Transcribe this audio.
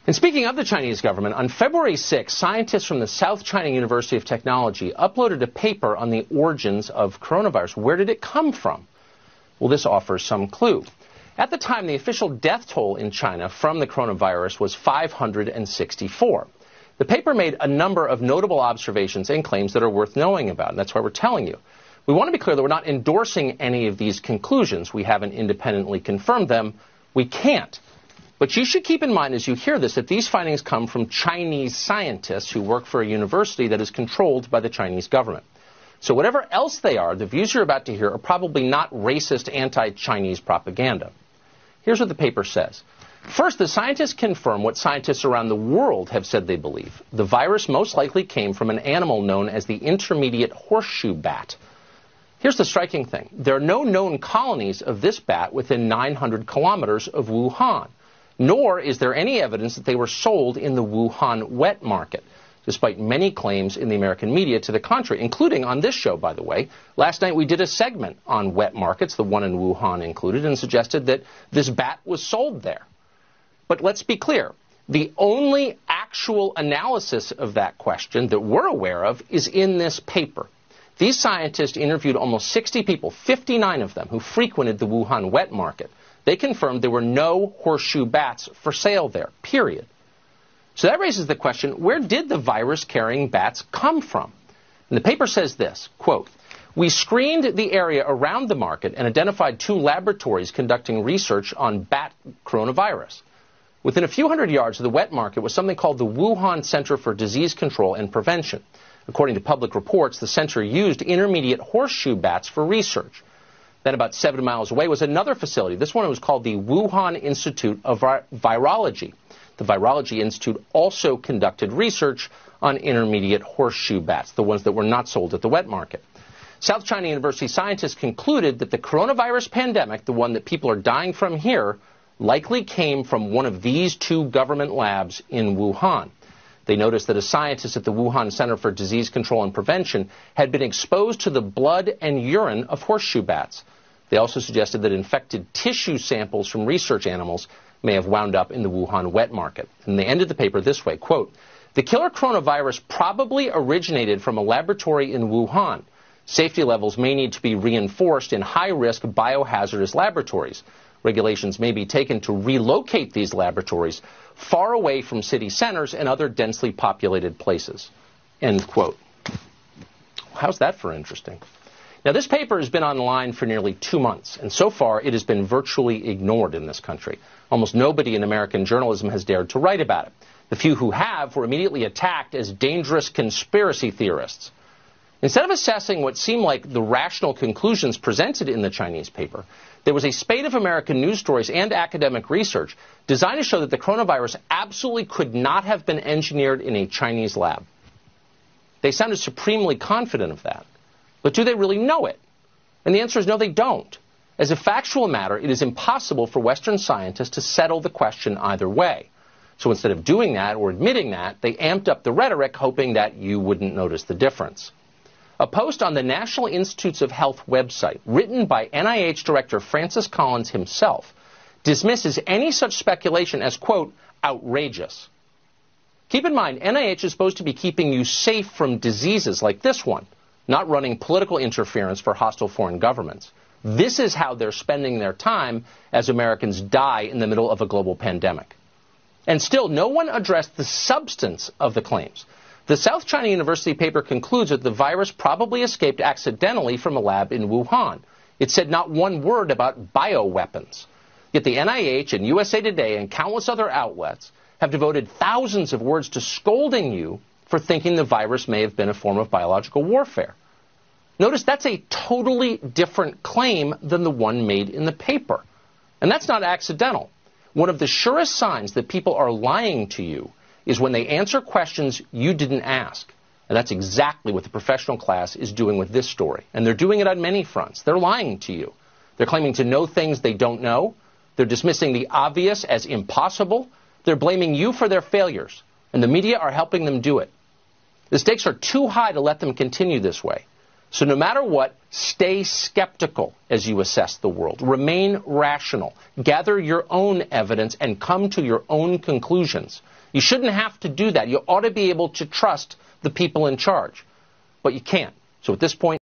And speaking of the Chinese government, on February 6, scientists from the South China University of Technology uploaded a paper on the origins of coronavirus. Where did it come from? Well, this offers some clue. At the time, the official death toll in China from the coronavirus was 564. The paper made a number of notable observations and claims that are worth knowing about, and that's why we're telling you. We want to be clear that we're not endorsing any of these conclusions. We haven't independently confirmed them. We can't. But you should keep in mind as you hear this that these findings come from Chinese scientists who work for a university that is controlled by the Chinese government. So whatever else they are, the views you're about to hear are probably not racist anti-Chinese propaganda. Here's what the paper says. First, the scientists confirm what scientists around the world have said they believe. The virus most likely came from an animal known as the intermediate horseshoe bat. Here's the striking thing. There are no known colonies of this bat within 900 kilometers of Wuhan. Nor is there any evidence that they were sold in the Wuhan wet market, despite many claims in the American media to the contrary, including on this show, by the way. Last night we did a segment on wet markets, the one in Wuhan included, and suggested that this bat was sold there. But let's be clear. The only actual analysis of that question that we're aware of is in this paper. These scientists interviewed almost 60 people, 59 of them, who frequented the Wuhan wet market. They confirmed there were no horseshoe bats for sale there, period. So that raises the question, where did the virus-carrying bats come from? And the paper says this, quote, "We screened the area around the market and identified 2 laboratories conducting research on bat coronavirus. Within a few hundred yards of the wet market was something called the Wuhan Center for Disease Control and Prevention. According to public reports, the center used intermediate horseshoe bats for research. Then about 7 miles away was another facility. This one was called the Wuhan Institute of Virology. The Virology Institute also conducted research on intermediate horseshoe bats, the ones that were not sold at the wet market. South China University scientists concluded that the coronavirus pandemic, the one that people are dying from here, likely came from one of these 2 government labs in Wuhan. They noticed that a scientist at the Wuhan Center for Disease Control and Prevention had been exposed to the blood and urine of horseshoe bats. They also suggested that infected tissue samples from research animals may have wound up in the Wuhan wet market." And they ended the paper this way, quote, "The killer coronavirus probably originated from a laboratory in Wuhan. Safety levels may need to be reinforced in high-risk biohazardous laboratories. Regulations may be taken to relocate these laboratories far away from city centers and other densely populated places." End quote. How's that for interesting? Now, this paper has been online for nearly 2 months, and so far it has been virtually ignored in this country. Almost nobody in American journalism has dared to write about it. The few who have were immediately attacked as dangerous conspiracy theorists. Instead of assessing what seemed like the rational conclusions presented in the Chinese paper, there was a spate of American news stories and academic research designed to show that the coronavirus absolutely could not have been engineered in a Chinese lab. They sounded supremely confident of that. But do they really know it? And the answer is no, they don't. As a factual matter, it is impossible for Western scientists to settle the question either way. So instead of doing that or admitting that, they amped up the rhetoric, hoping that you wouldn't notice the difference. A post on the National Institutes of Health website, written by NIH Director Francis Collins himself, dismisses any such speculation as, quote, outrageous. Keep in mind, NIH is supposed to be keeping you safe from diseases like this one, not running political interference for hostile foreign governments. This is how they're spending their time as Americans die in the middle of a global pandemic. And still, no one addressed the substance of the claims. The South China University paper concludes that the virus probably escaped accidentally from a lab in Wuhan. It said not one word about bioweapons. Yet the NIH and USA Today and countless other outlets have devoted thousands of words to scolding you for thinking the virus may have been a form of biological warfare. Notice that's a totally different claim than the one made in the paper. And that's not accidental. One of the surest signs that people are lying to you is when they answer questions you didn't ask. And that's exactly what the professional class is doing with this story. And they're doing it on many fronts. They're lying to you. They're claiming to know things they don't know. They're dismissing the obvious as impossible. They're blaming you for their failures. And the media are helping them do it. The stakes are too high to let them continue this way. So no matter what, stay skeptical as you assess the world. Remain rational. Gather your own evidence and come to your own conclusions. You shouldn't have to do that. You ought to be able to trust the people in charge. But you can't. So at this point,